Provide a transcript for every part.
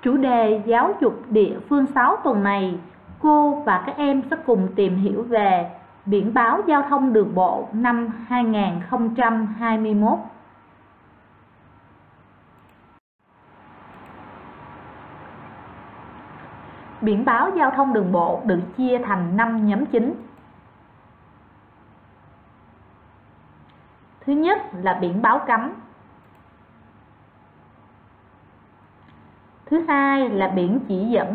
Chủ đề giáo dục địa phương 6 tuần này, cô và các em sẽ cùng tìm hiểu về biển báo giao thông đường bộ năm 2021. Biển báo giao thông đường bộ được chia thành 5 nhóm chính. Thứ nhất là biển báo cấm. Thứ hai là biển chỉ dẫn.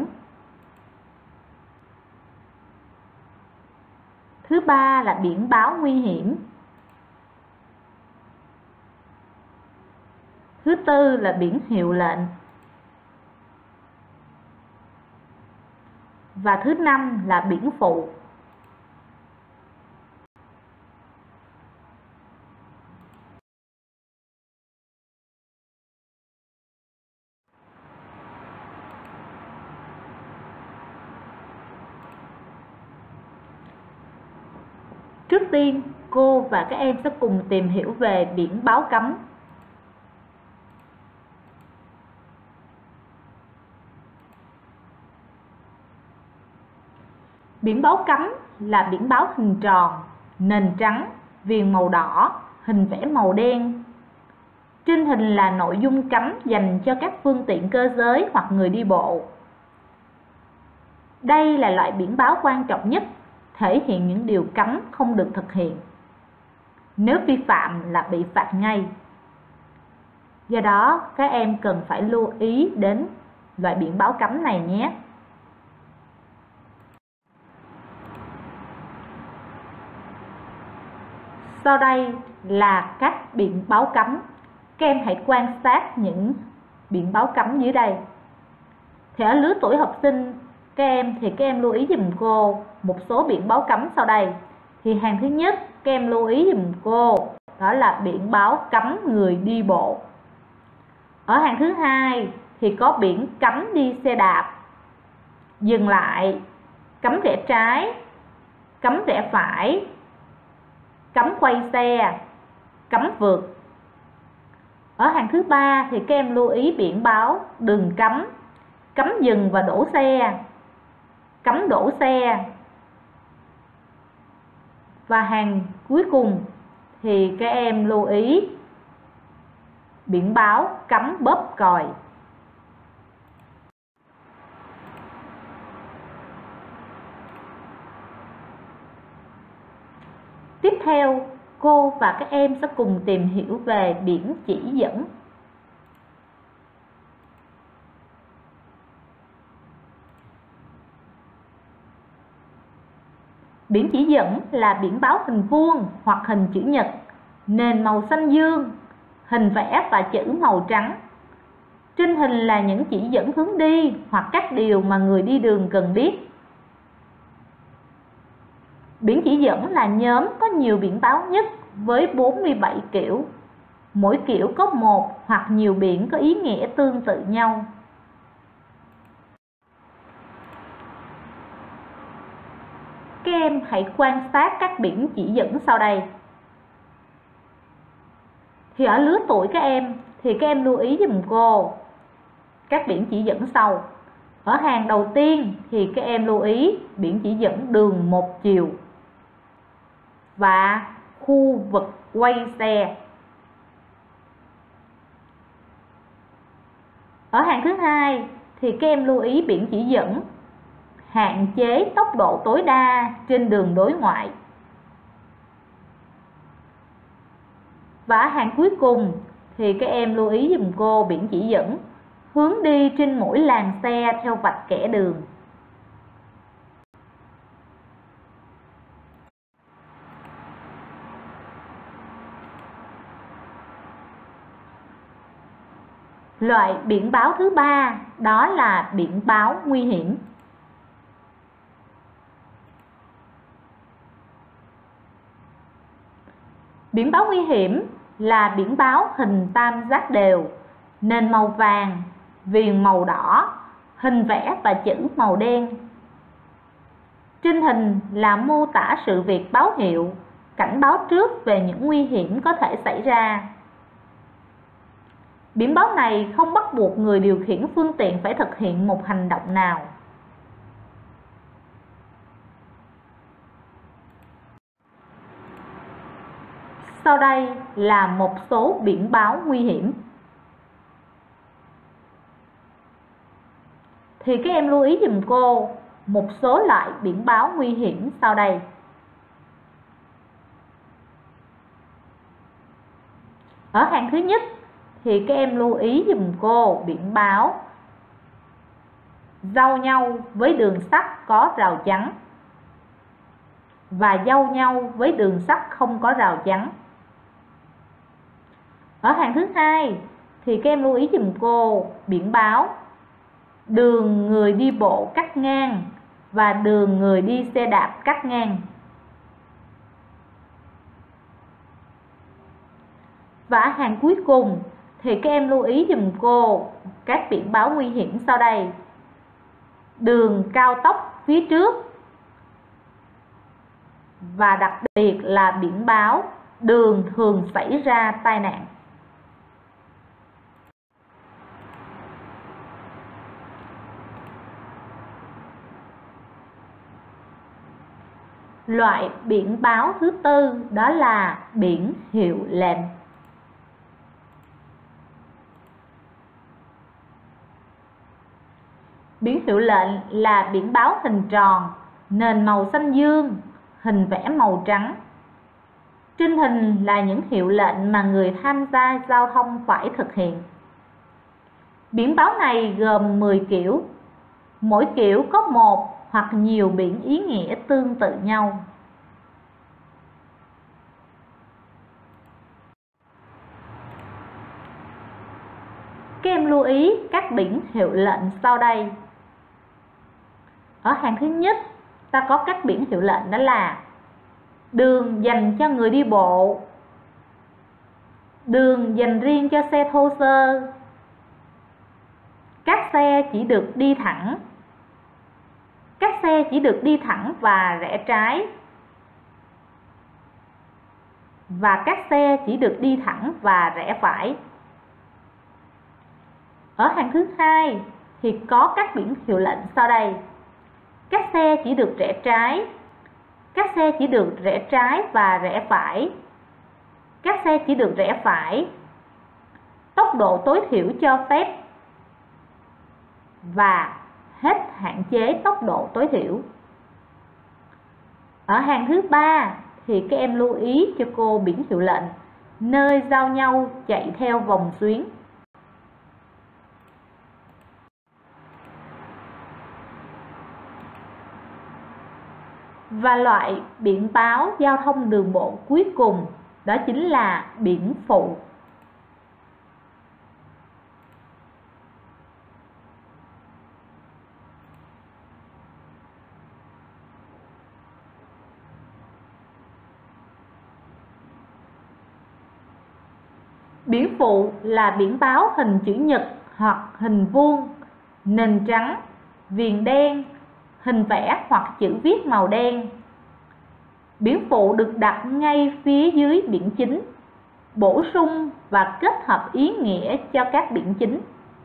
Thứ ba là biển báo nguy hiểm. Thứ tư là biển hiệu lệnh. Và thứ năm là biển phụ. Trước tiên, cô và các em sẽ cùng tìm hiểu về biển báo cấm. Biển báo cấm là biển báo hình tròn, nền trắng, viền màu đỏ, hình vẽ màu đen. Trên hình là nội dung cấm dành cho các phương tiện cơ giới hoặc người đi bộ. Đây là loại biển báo quan trọng nhất, thể hiện những điều cấm không được thực hiện. Nếu vi phạm là bị phạt ngay. Do đó, các em cần phải lưu ý đến loại biển báo cấm này nhé. Sau đây là các biển báo cấm. Các em hãy quan sát những biển báo cấm dưới đây. Thì ở lứa tuổi học sinh các em lưu ý giùm cô một số biển báo cấm sau đây. Thì hàng thứ nhất các em lưu ý giùm cô đó là biển báo cấm người đi bộ. Ở hàng thứ hai thì có biển cấm đi xe đạp, dừng lại, cấm rẽ trái, cấm rẽ phải, cấm quay xe, cấm vượt. Ở hàng thứ ba thì các em lưu ý biển báo đường cấm, cấm dừng và đổ xe, cấm đổ xe. Và hàng cuối cùng thì các em lưu ý biển báo cấm bóp còi. Tiếp theo, cô và các em sẽ cùng tìm hiểu về biển chỉ dẫn. Biển chỉ dẫn là biển báo hình vuông hoặc hình chữ nhật, nền màu xanh dương, hình vẽ và chữ màu trắng. Trên hình là những chỉ dẫn hướng đi hoặc các điều mà người đi đường cần biết. Biển chỉ dẫn là nhóm có nhiều biển báo nhất với 47 kiểu. Mỗi kiểu có một hoặc nhiều biển có ý nghĩa tương tự nhau. Các em hãy quan sát các biển chỉ dẫn sau đây. Thì ở lứa tuổi các em lưu ý giùm cô các biển chỉ dẫn sau. Ở hàng đầu tiên thì các em lưu ý biển chỉ dẫn đường một chiều và khu vực quay xe. Ở hàng thứ hai thì các em lưu ý biển chỉ dẫn hạn chế tốc độ tối đa trên đường đối ngoại. Và hàng cuối cùng thì các em lưu ý giùm cô biển chỉ dẫn hướng đi trên mỗi làn xe theo vạch kẻ đường. Loại biển báo thứ ba đó là biển báo nguy hiểm. Biển báo nguy hiểm là biển báo hình tam giác đều, nền màu vàng, viền màu đỏ, hình vẽ và chữ màu đen. Trên hình là mô tả sự việc báo hiệu, cảnh báo trước về những nguy hiểm có thể xảy ra. Biển báo này không bắt buộc người điều khiển phương tiện phải thực hiện một hành động nào. Sau đây là một số biển báo nguy hiểm. Thì các em lưu ý giùm cô một số loại biển báo nguy hiểm sau đây. Ở hàng thứ nhất thì các em lưu ý giùm cô biển báo giao nhau với đường sắt có rào chắn và giao nhau với đường sắt không có rào chắn. Ở hàng thứ hai thì các em lưu ý giùm cô biển báo đường người đi bộ cắt ngang và đường người đi xe đạp cắt ngang. Và hàng cuối cùng thì các em lưu ý giùm cô các biển báo nguy hiểm sau đây. Đường cao tốc phía trước và đặc biệt là biển báo đường thường xảy ra tai nạn. Loại biển báo thứ tư đó là biển hiệu lệnh. Biển hiệu lệnh là biển báo hình tròn, nền màu xanh dương, hình vẽ màu trắng. Trên hình là những hiệu lệnh mà người tham gia giao thông phải thực hiện. Biển báo này gồm 10 kiểu, mỗi kiểu có một hoặc nhiều biển ý nghĩa tương tự nhau. Các em lưu ý các biển hiệu lệnh sau đây. Ở hàng thứ nhất, ta có các biển hiệu lệnh đó là đường dành cho người đi bộ, đường dành riêng cho xe thô sơ, các xe chỉ được đi thẳng, các xe chỉ được đi thẳng và rẽ trái, và các xe chỉ được đi thẳng và rẽ phải. Ở hàng thứ hai thì có các biển hiệu lệnh sau đây. Các xe chỉ được rẽ trái, các xe chỉ được rẽ trái và rẽ phải, các xe chỉ được rẽ phải, tốc độ tối thiểu cho phép và hết hạn chế tốc độ tối thiểu. Ở hàng thứ ba thì các em lưu ý cho cô biển hiệu lệnh nơi giao nhau chạy theo vòng xuyến. Và loại biển báo giao thông đường bộ cuối cùng đó chính là biển phụ. Biển phụ là biển báo hình chữ nhật hoặc hình vuông, nền trắng, viền đen, hình vẽ hoặc chữ viết màu đen. Biển phụ được đặt ngay phía dưới biển chính, bổ sung và kết hợp ý nghĩa cho các biển chính.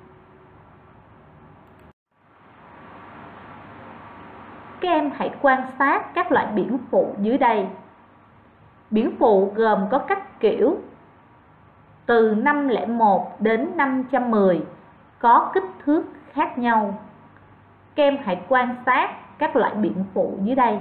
Các em hãy quan sát các loại biển phụ dưới đây. Biển phụ gồm có các kiểu từ 501 đến 510, có kích thước khác nhau. Các em hãy quan sát các loại biển phụ dưới đây.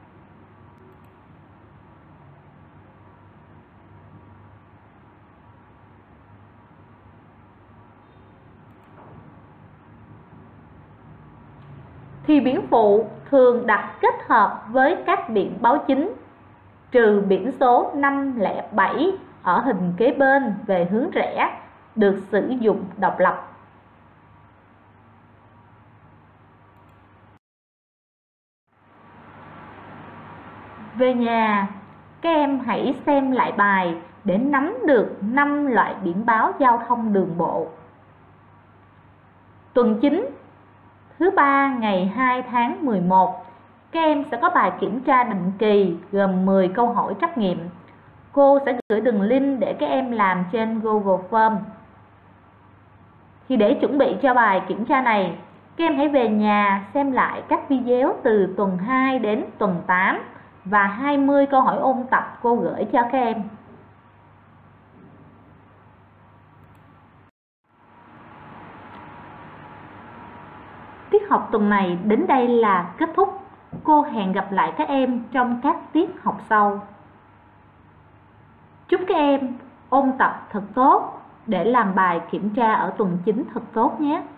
Thì biển phụ thường đặt kết hợp với các biển báo chính, trừ biển số 507 ở hình kế bên về hướng rẽ được sử dụng độc lập. Về nhà, các em hãy xem lại bài để nắm được 5 loại biển báo giao thông đường bộ. Tuần 9, thứ ba ngày 2 tháng 11, các em sẽ có bài kiểm tra định kỳ gồm 10 câu hỏi trắc nghiệm. Cô sẽ gửi đường link để các em làm trên Google Form. Thì để chuẩn bị cho bài kiểm tra này, các em hãy về nhà xem lại các video từ tuần 2 đến tuần 8 và 20 câu hỏi ôn tập cô gửi cho các em. Tiết học tuần này đến đây là kết thúc. Cô hẹn gặp lại các em trong các tiết học sau. Chúc các em ôn tập thật tốt để làm bài kiểm tra ở tuần 9 thật tốt nhé.